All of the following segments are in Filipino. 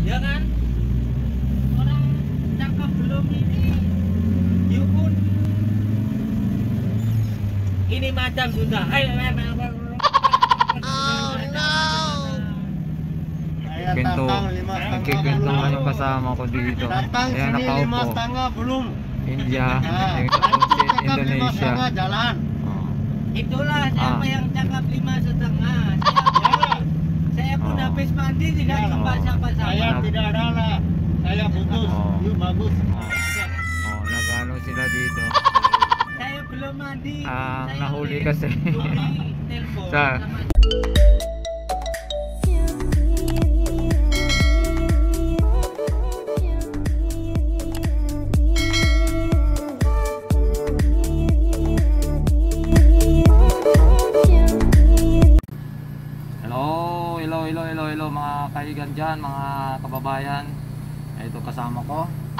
Ya kan? Orang cakap belum ini, you pun ini macam sudah. Oh no. Pinto, nagkikwento nga yung kasama ko dito. Datang Kaya sini 5 nakaupo. setengah belum. India, Nah, yung antum cakap 5 Indonesia. setengah jalan. Oh. Itulah siapa yang cakap 5,5. Saya pun Oh. habis mandi tidak Ya. sempat Saya sapa-sapa. tidak ada lah. Saya putus. Oh. You bagus. Oh, nag-ano sila dito. Saya belum mandi. Ang Saya nahuli udah kasi. telepon Sa- sama Hello mga kaigan dyan, mga kababayan. Ito kasama ko.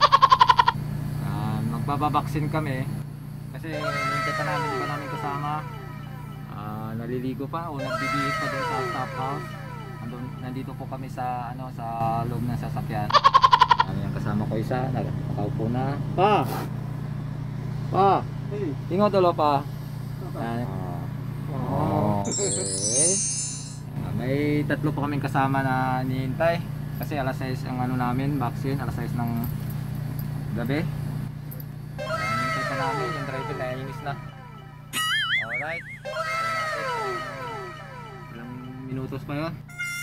Magbababaksin kami kasi nintay pa namin, di ba namin kasama. Naliligo pa o nagbibihis pa dun sa staff house. Nandito po kami sa sa loob ng sasakyan. Yung kasama ko isa, nakaupo na. Pa! Tingo tulo pa. Okay. May tatlo pa kaming kasama na nihintay kasi alas 6 ang namin, vaccine, alas 6 ng gabi. Nihintay pa namin, yung driver na inis na. Alright. Ilang minutos pa yun.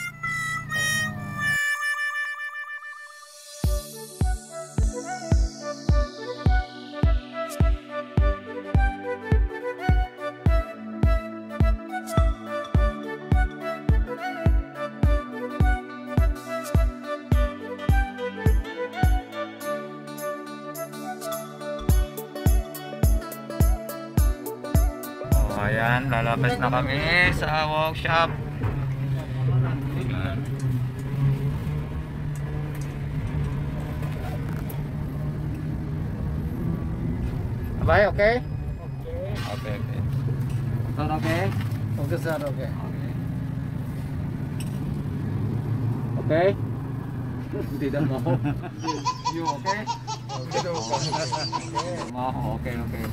Ayan, lalabas na kami sa workshop. Abay, okay? Okay. Sir, okay? Okay sir, okay. Okay? Hindi na mo. You okay? Okay. Okay.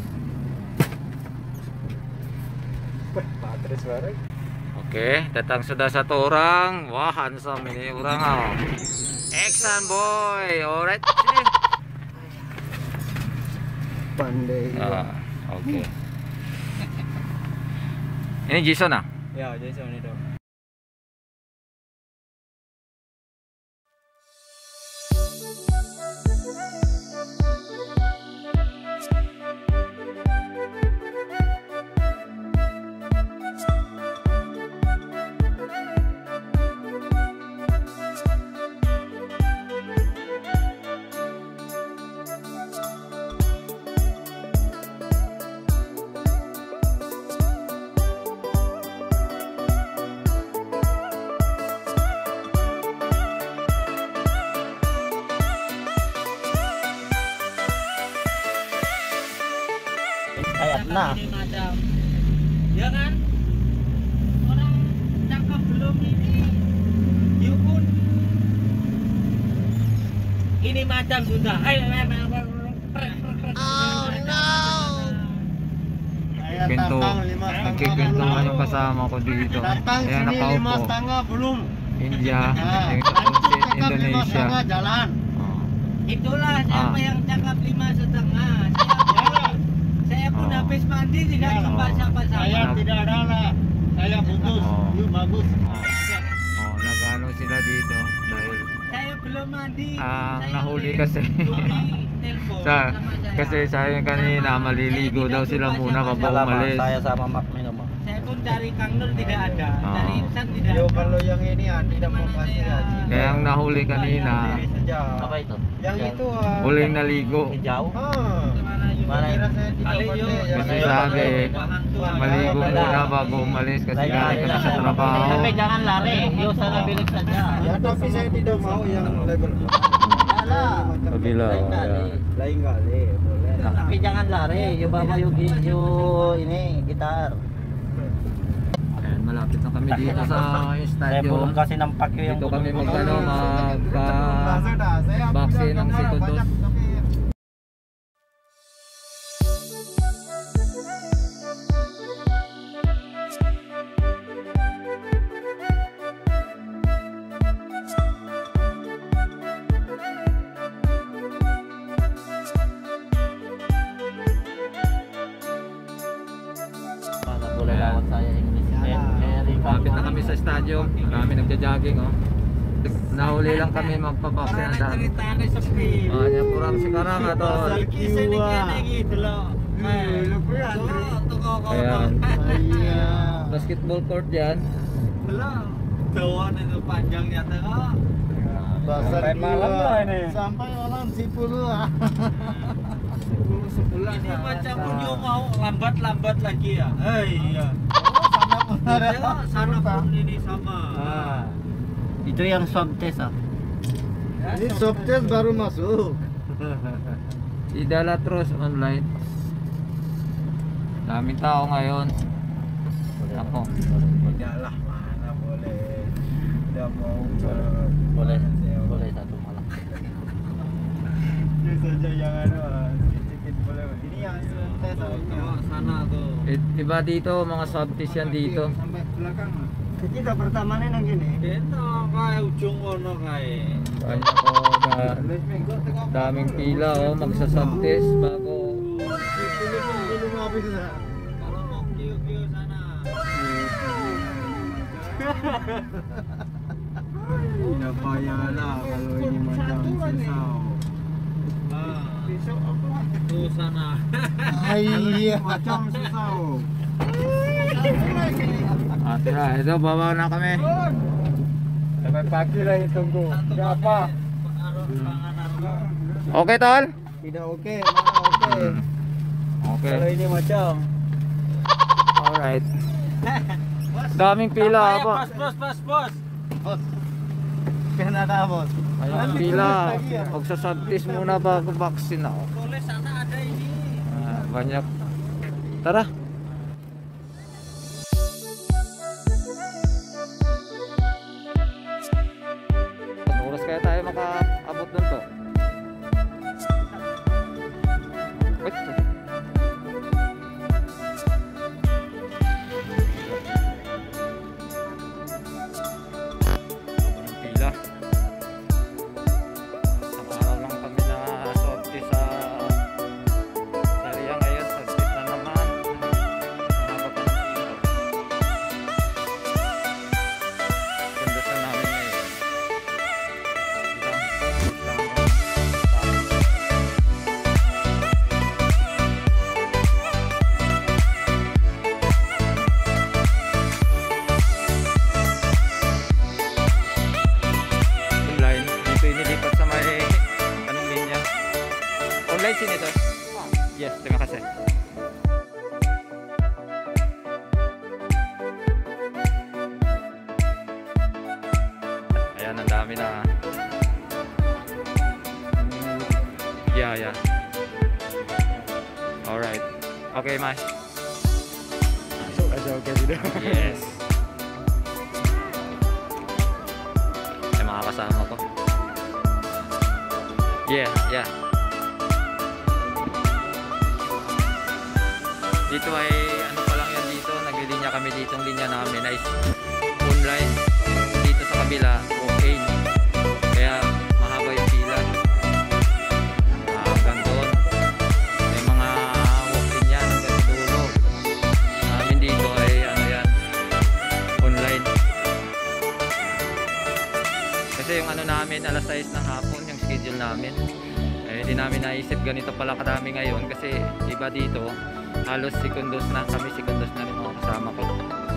Oke, datang sudah satu orang. Wah, handsome ini orang. Action boy, alright. Sini. Pandai. Oke. Ini Jason ah? Ya, Jason itu. Kayak nah. Ini macam, ya kan? Orang cakap belum ini, you pun ini macam sudah. Oh no. Saya Pinto, datang 5 setengah nagkikwento nga yung kasama ko dito. Datang Kaya sini 5 nakaupo. setengah belum. India, Nah, yung antum cakap 5 Indonesia. setengah jalan. Oh. Itulah siapa yang cakap 5,5. Saya pun Oh. habis mandi tidak Ya. sempat Saya sapa-sapa. tidak ada lah. Saya putus. Oh. You bagus. Nag-ano sila dito dahil Saya belum mandi. ang Saya nahuli udah kasi telepon sa sama saya. kasi sayang kanina maliligo daw sila muna bago umalis. sama Mak minum. Saya pun cari Kang Nur tidak ada, Oh. cari Insan tidak Yo ada. kalau yang ini tidak mau kasih haji. Kaya ang nahuli kanina, Apa itu? Yang itu huling naligo. jauh. Mana Kira saya tidak Kali pandai. yuk. Kasi sabi, maligo muna bago umalis kasi galing kami sa trabaho. Tapi jangan lari, yuk sana bilik saja. Ya tapi saya tidak mau yang level. Kabila, ya. Lain kali boleh. Tapi jangan lari, yuk bawa yuk ini gitar. Ayan, malapit na kami dito sa stadium. kasi ng pakyo Dito kami magkano magpa sudah. Saya vaksin ng second dose. Boleh lawat saya English. Malapit na kami sa stadium. Marami nagja-jogging, oh. Nahuli lang kami magpabaksin ng dami. Ceritanya sepi. Hanya kurang sekarang atau Kisah ni kene gitu loh. Ayan. Iya. Basketball court yan. Belum. Dawan itu panjangnya tengok. Sampai malam lah ini. Sampai malam 10 lah. 10 11. Ini macam Unyu mau lambat-lambat lagi ya. Iya. Tengok sana pun ini sama. Itu yang swab test ah. Ini swab test baru masuk. Idala terus online. Daming tao ngayon. Ako. Tidaklah, mana boleh. Udah mau Boleh satu malam. Dia saja yang sedikit boleh. Ini yang tes Tengok sana tuh. Iba dito, mga swab test yan dito. Sampai belakang. Kita pertamanya yang gini. Kita kayak ujung kono kayak. Banyak ko daming pila, oh, magsa-swab test bago. Belum habis dah. Kalau mau kiu-kiu sana. Tidak payahlah kalau ini macam sisau. Tuh sana. Iya, macam sisau. Ate na, ito bawa na kami. Sampai pagi lah tunggu. Siapa? Okay, tol? Tidak oke, mana oke. Okay. Kalau ini macam. Alright. Daming pila, apa? Bos. Kenapa bos? Ayun, pila. Magsa-swab test muna bago vaksin ako. Tulis sana ada ini. Banyak. Tara. Oras kaya tayo makaabot doon to? Wait. Pila. Isang araw lang kami na swab test sa Daria ngayon. Swab test na naman. Haba pa ng pila. Kundasan namin ngayon. Online, dito inilipat sa may anong linya. Online sini to? Yes, terima kasih. Ayan, ang dami na. Yeah. Alright. Okay, Mas. Masuk aja oke sudah. Yes. Ay, mga kasama ko. Yeah. Dito ay ano pa lang yan dito, naglilinya kami dito, ang linya namin ay online. Dito sa kabila, okay. Kaya mahaba yung pila. Hanggang doon. May mga walk-in yan hanggang sa dulo. Namin dito ay ano yan, online. Kasi yung ano namin, alas 6 ng hapon, yung schedule namin. Eh, hindi namin naisip ganito pala kadami ngayon kasi iba dito, halos sekundos na, kami sekundos na rin mga kasama ko.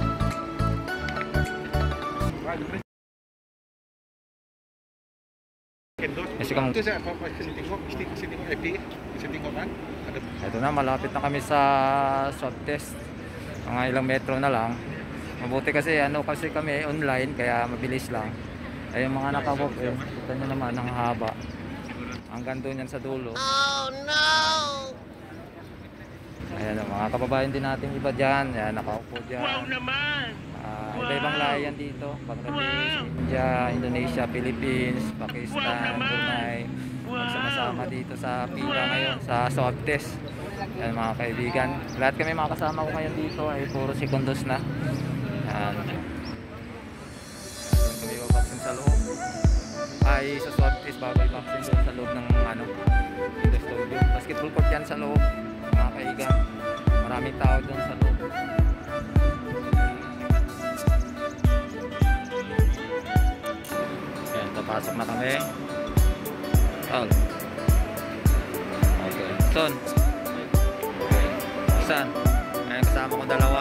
Kasi kung Itu saya apa kasi tengok mesti tengok IP, mesti tengok kan. Ada ito na, malapit na kami sa swab test. Mga ilang metro na lang. Mabuti kasi kasi kami online kaya mabilis lang. Ay yung mga naka-walk in, kita nyo naman ang haba. Hanggang doon yan sa dulo. Oh no! Ayan, mga kababayan din natin iba dyan. Ayan, nakaupo dyan. Wow naman! Iba-ibang layan dito. Bangladesh, India, Indonesia, Philippines, Pakistan, Brunei. Magsama-sama dito sa pila ngayon sa swab test. Yan mga kaibigan. Lahat kami mga kasama ko ngayon dito ay puro sekundos na. Yan. Doon kami babaksin sa loob. Ay sa swab test bago i-vaccine doon sa loob ng studio. Basketball court yan sa loob. Mga kaibigan. Maraming tao doon sa loob. Yan, papasok na kami. Oh. Okay. Son. Okay. Isan. Ayan, kasama ko dalawa.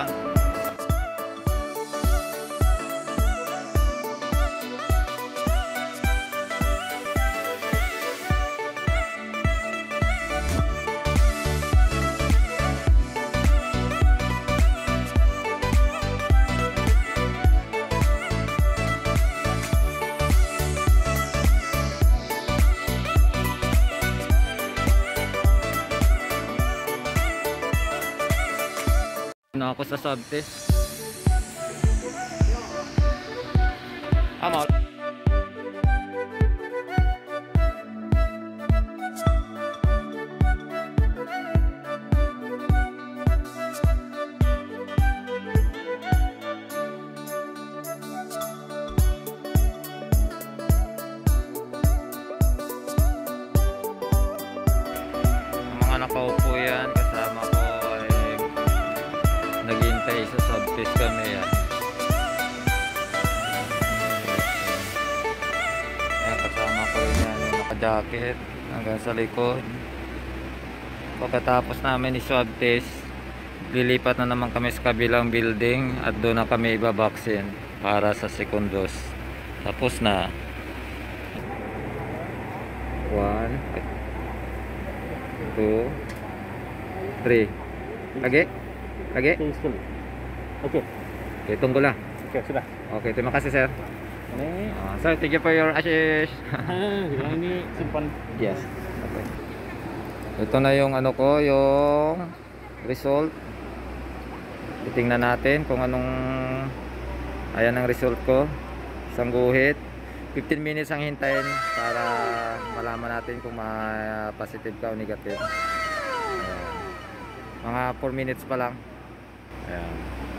Ako sa swab test. I'm out. Mga nakaupo yan kasama ko. Naghihintay sa swab test kami yan. Ayan, kasama ko rin yan yung naka-jacket hanggang sa likod. Pagkatapos namin i-swab test, lilipat na naman kami sa kabilang building at doon na kami ibabaksin para sa second dose. Tapos na. 1 2 3 Lagi? Lagi? Oke. Oke, tunggu lah. Oke, sudah. Oke, terima kasih, Sir. Ini Sir, thank you for your assist. ini simpan. Yes. Okay. Ito na yung ano ko, yung result. Titingnan natin kung anong ayan ang result ko. Isang guhit. 15 minutes ang hintayin para malaman natin kung positive ka o negative. Ayan. Mga 4 minutes pa lang. Ayan.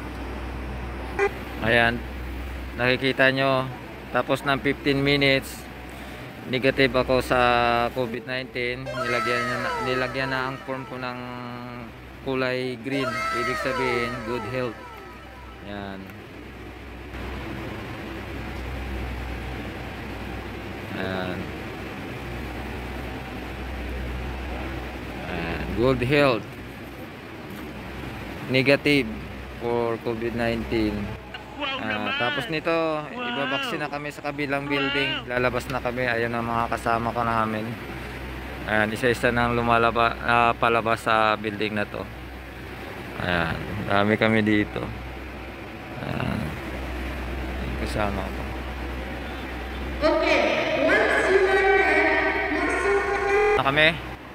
Ayan. Nakikita nyo, tapos ng 15 minutes, negative ako sa COVID-19. Nilagyan na ang form ko ng kulay green. Ibig sabihin, good health. Ayan. Ayan. Ayan. Good health. Negative for COVID-19. Tapos nito, ibabaksin na kami sa kabilang building. Lalabas na kami. Ayan ang mga kasama ko namin. Ayan, isa-isa nang palabas sa building na to. Ayan, dami kami dito. Ayan, kasama ko. Na kami.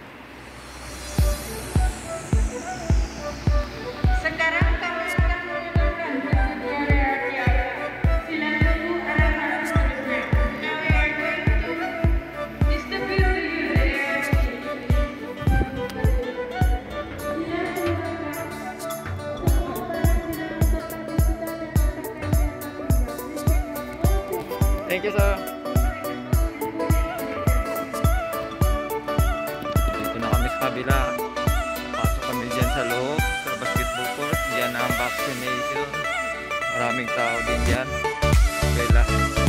Thank you, sir. Dito na kami sa kabila. Pasok kami dyan sa loob, sa basketball court. Diyan ang vaccination. Maraming tao din dyan. Okay lang.